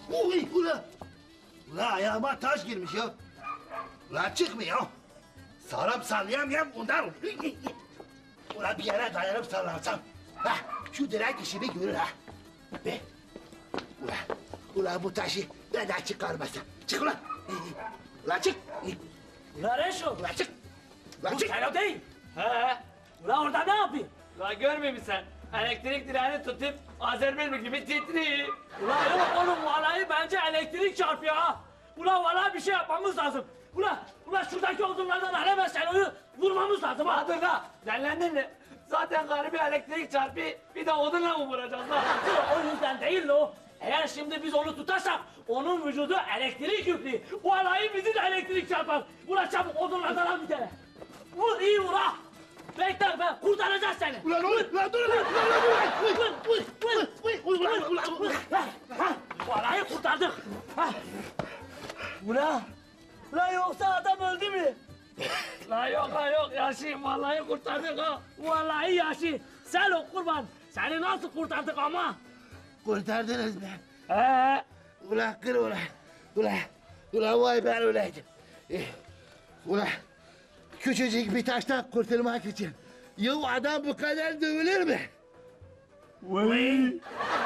Uy ula. Ula ayağıma taş girmiş ya. Ula çıkmıyor. Sarıp sallayamıyorum ondan. Ula bir yere dayanıp sallansam. Ha, şu direk işimi görür ha. Be. Ula bu taşı neden çıkarmasın? Çık ulan. Ula çık. Ulan Reşo. Ula çık. Ula Bu çık. sen o değil. He. Ulan orada ne yapayım? Lan görmüyor musun sen? Elektrik direğini tutup Azerbaycan gibi titriyor. Ulan yok oğlum vallahi bence elektrik çarpıyor ha. Ulan vallahi bir şey yapmamız lazım. Ulan şuradaki odunlardan hemen Selo'yu vurmamız lazım ha. Hadi la. Denlendin mi? Zaten garibi elektrik çarpıyor. Bir de odunla mı vuracağız lan? O yüzden değil o. Eğer şimdi biz onu tutarsak onun vücudu elektrik yüklü. Vallahi bizi de elektrik çarpar. Ulan çabuk odunlardan al bir tane. Vur iyi vur ha. Bekle ben kurtaracağız seni. Ulan ulan dur ulan. Vallahi kurtardık. Ulan yoksa adam öldü mü? La yok ha yok yaşayayım vallahi kurtardık ha. Vallahi yaşı. Sen o kurban. Seni nasıl kurtardık ama? Kurtardınız mı? He. Ulan kır ulan. Ulan vay ben öyleydim. Ulan küçücük bir taştan kurtulmak için. Ya adam bu kadar dövülür mü? Vay.